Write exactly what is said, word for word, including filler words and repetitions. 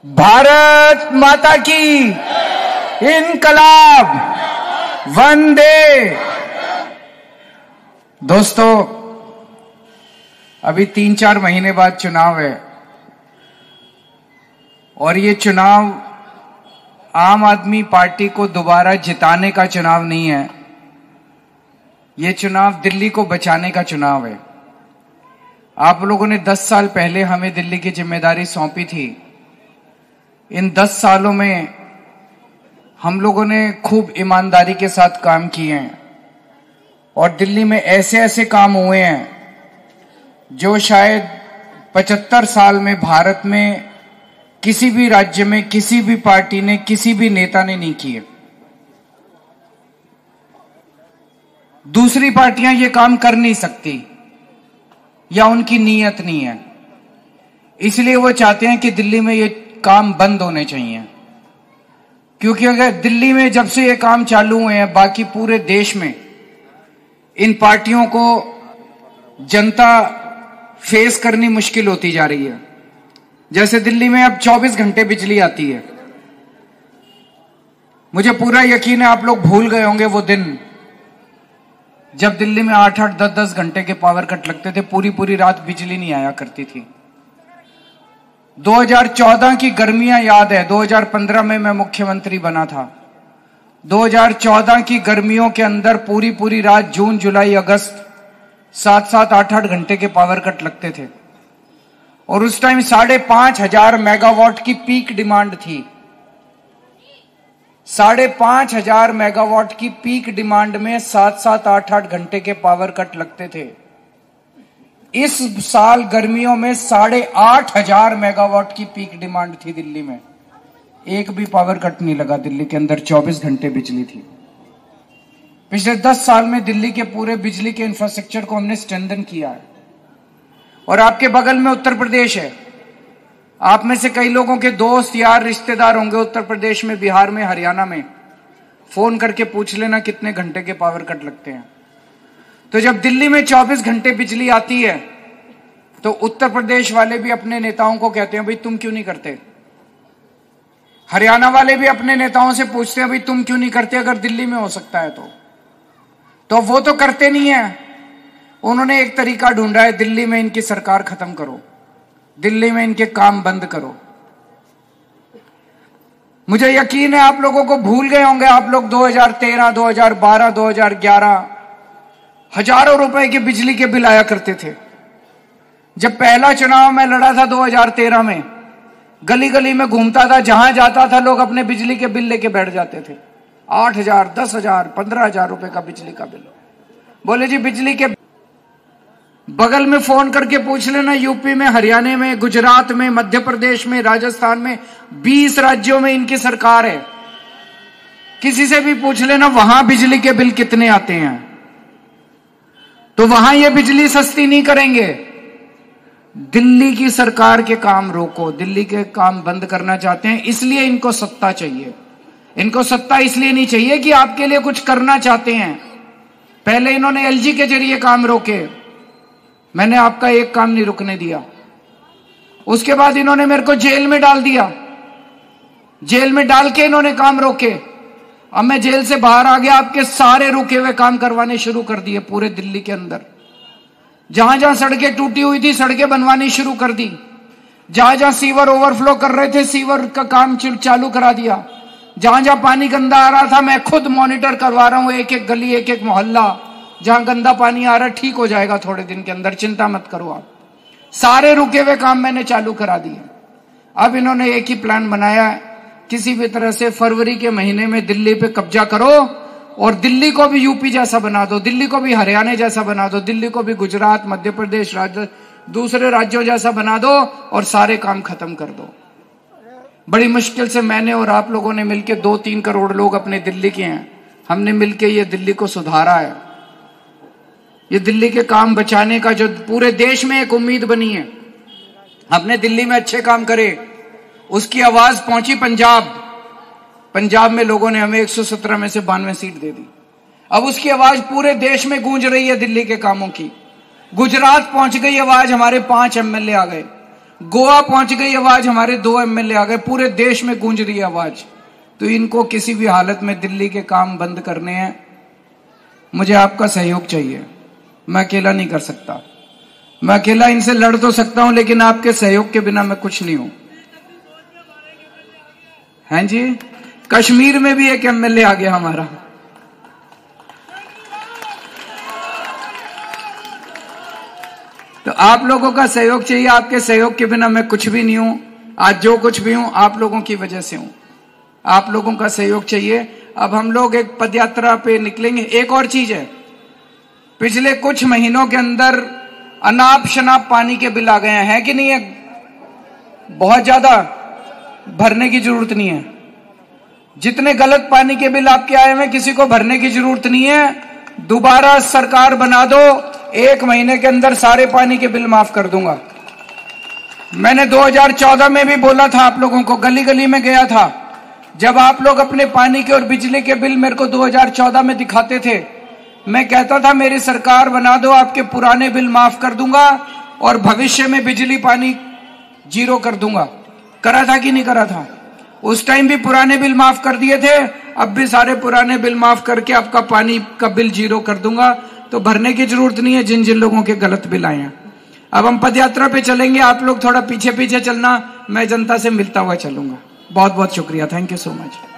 भारत माता की इनकलाब, वंदे। दोस्तों, अभी तीन चार महीने बाद चुनाव है और ये चुनाव आम आदमी पार्टी को दोबारा जिताने का चुनाव नहीं है। ये चुनाव दिल्ली को बचाने का चुनाव है। आप लोगों ने दस साल पहले हमें दिल्ली की जिम्मेदारी सौंपी थी। इन दस सालों में हम लोगों ने खूब ईमानदारी के साथ काम किए हैं और दिल्ली में ऐसे ऐसे काम हुए हैं जो शायद पचहत्तर साल में भारत में किसी भी राज्य में किसी भी पार्टी ने, किसी भी नेता ने नहीं किए। दूसरी पार्टियां ये काम कर नहीं सकती या उनकी नीयत नहीं है, इसलिए वो चाहते हैं कि दिल्ली में ये काम बंद होने चाहिए। क्योंकि अगर दिल्ली में जब से ये काम चालू हुए हैं, बाकी पूरे देश में इन पार्टियों को जनता फेस करनी मुश्किल होती जा रही है। जैसे दिल्ली में अब चौबीस घंटे बिजली आती है। मुझे पूरा यकीन है आप लोग भूल गए होंगे वो दिन जब दिल्ली में आठ आठ दस दस घंटे के पावर कट लगते थे, पूरी पूरी रात बिजली नहीं आया करती थी। दो हज़ार चौदह की गर्मियां याद है। दो हज़ार पंद्रह में मैं मुख्यमंत्री बना था। दो हज़ार चौदह की गर्मियों के अंदर पूरी पूरी रात जून जुलाई अगस्त सात सात आठ आठ घंटे के पावर कट लगते थे और उस टाइम साढ़े पांच हजार मेगावाट की पीक डिमांड थी। साढ़े पांच हजार मेगावाट की पीक डिमांड में सात सात आठ आठ घंटे के पावर कट लगते थे। इस साल गर्मियों में साढ़े आठ हजार मेगावाट की पीक डिमांड थी दिल्ली में। एक भी पावर कट नहीं लगा दिल्ली के अंदर, चौबीस घंटे बिजली थी। पिछले दस साल में दिल्ली के पूरे बिजली के इंफ्रास्ट्रक्चर को हमने स्ट्रेंथन किया है। और आपके बगल में उत्तर प्रदेश है। आप में से कई लोगों के दोस्त यार रिश्तेदार होंगे उत्तर प्रदेश में, बिहार में, हरियाणा में। फोन करके पूछ लेना कितने घंटे के पावर कट लगते हैं। तो जब दिल्ली में चौबीस घंटे बिजली आती है तो उत्तर प्रदेश वाले भी अपने नेताओं को कहते हैं भाई तुम क्यों नहीं करते। हरियाणा वाले भी अपने नेताओं से पूछते हैं भाई तुम क्यों नहीं करते, अगर दिल्ली में हो सकता है तो तो वो तो करते नहीं है। उन्होंने एक तरीका ढूंढा है, दिल्ली में इनकी सरकार खत्म करो, दिल्ली में इनके काम बंद करो। मुझे यकीन है आप लोगों को भूल गए होंगे आप लोग दो हज़ार तेरह, दो हज़ार बारह, दो हज़ार ग्यारह हजारों रुपए के बिजली के बिल आया करते थे। जब पहला चुनाव मैं लड़ा था दो हज़ार तेरह में, गली गली में घूमता था, जहां जाता था लोग अपने बिजली के बिल लेके बैठ जाते थे। आठ हजार, दस हजार, पंद्रह हजार रुपए का बिजली का बिल। बोले जी बिजली के बगल में फोन करके पूछ लेना, यूपी में, हरियाणा में, गुजरात में, मध्य प्रदेश में, राजस्थान में, बीस राज्यों में इनकी सरकार है। किसी से भी पूछ लेना वहां बिजली के बिल कितने आते हैं। तो वहां ये बिजली सस्ती नहीं करेंगे। दिल्ली की सरकार के काम रोको, दिल्ली के काम बंद करना चाहते हैं, इसलिए इनको सत्ता चाहिए। इनको सत्ता इसलिए नहीं चाहिए कि आपके लिए कुछ करना चाहते हैं। पहले इन्होंने एलजी के जरिए काम रोके, मैंने आपका एक काम नहीं रुकने दिया। उसके बाद इन्होंने मेरे को जेल में डाल दिया, जेल में डाल के इन्होंने काम रोके। अब मैं जेल से बाहर आ गया, आपके सारे रुके हुए काम करवाने शुरू कर दिए पूरे दिल्ली के अंदर। जहां जहां सड़कें टूटी हुई थी सड़कें बनवानी शुरू कर दी। जहां जहां सीवर ओवरफ्लो कर रहे थे सीवर का काम चालू करा दिया। जहां जहां पानी गंदा आ रहा था मैं खुद मॉनिटर करवा रहा हूं, एक एक गली, एक एक मोहल्ला जहां गंदा पानी आ रहा है ठीक हो जाएगा थोड़े दिन के अंदर, चिंता मत करो आप। सारे रुके हुए काम मैंने चालू करा दिए। अब इन्होंने एक ही प्लान बनाया है, किसी भी तरह से फरवरी के महीने में दिल्ली पे कब्जा करो और दिल्ली को भी यूपी जैसा बना दो, दिल्ली को भी हरियाणा जैसा बना दो, दिल्ली को भी गुजरात, मध्य प्रदेश, राज्य दूसरे राज्यों जैसा बना दो और सारे काम खत्म कर दो। बड़ी मुश्किल से मैंने और आप लोगों ने मिलकर, दो तीन करोड़ लोग अपने दिल्ली के हैं, हमने मिलकर ये दिल्ली को सुधारा है। ये दिल्ली के काम बचाने का जो पूरे देश में एक उम्मीद बनी है, अपने दिल्ली में अच्छे काम करे, उसकी आवाज पहुंची पंजाब। पंजाब में लोगों ने हमें एक सौ सत्रह में से बानवे सीट दे दी। अब उसकी आवाज पूरे देश में गूंज रही है दिल्ली के कामों की। गुजरात पहुंच गई आवाज, हमारे पांच एमएलए आ गए। गोवा पहुंच गई आवाज, हमारे दो एमएलए आ गए, पूरे देश में गूंज रही आवाज। तो इनको किसी भी हालत में दिल्ली के काम बंद करने हैं। मुझे आपका सहयोग चाहिए, मैं अकेला नहीं कर सकता। मैं अकेला इनसे लड़ तो सकता हूं, लेकिन आपके सहयोग के बिना मैं कुछ नहीं हूं। हैं जी, कश्मीर में भी एक एमएलए आ गया हमारा। तो आप लोगों का सहयोग चाहिए, आपके सहयोग के बिना मैं कुछ भी नहीं हूं। आज जो कुछ भी हूं आप लोगों की वजह से हूं, आप लोगों का सहयोग चाहिए। अब हम लोग एक पदयात्रा पे निकलेंगे। एक और चीज है, पिछले कुछ महीनों के अंदर अनाप शनाप पानी के बिल आ गए हैं, है कि नहीं है? बहुत ज्यादा, भरने की जरूरत नहीं है। जितने गलत पानी के बिल आपके आए हैं किसी को भरने की जरूरत नहीं है। दोबारा सरकार बना दो, एक महीने के अंदर सारे पानी के बिल माफ कर दूंगा। मैंने दो हज़ार चौदह में भी बोला था आप लोगों को, गली गली में गया था। जब आप लोग अपने पानी के और बिजली के बिल मेरे को दो हज़ार चौदह में दिखाते थे, मैं कहता था मेरी सरकार बना दो, आपके पुराने बिल माफ कर दूंगा और भविष्य में बिजली पानी जीरो कर दूंगा। करा था कि नहीं करा था? उस टाइम भी पुराने बिल माफ कर दिए थे, अब भी सारे पुराने बिल माफ करके आपका पानी का बिल जीरो कर दूंगा। तो भरने की जरूरत नहीं है जिन जिन लोगों के गलत बिल आए हैं। अब हम पदयात्रा पे चलेंगे, आप लोग थोड़ा पीछे पीछे चलना, मैं जनता से मिलता हुआ चलूंगा। बहुत बहुत शुक्रिया, थैंक यू सो मच।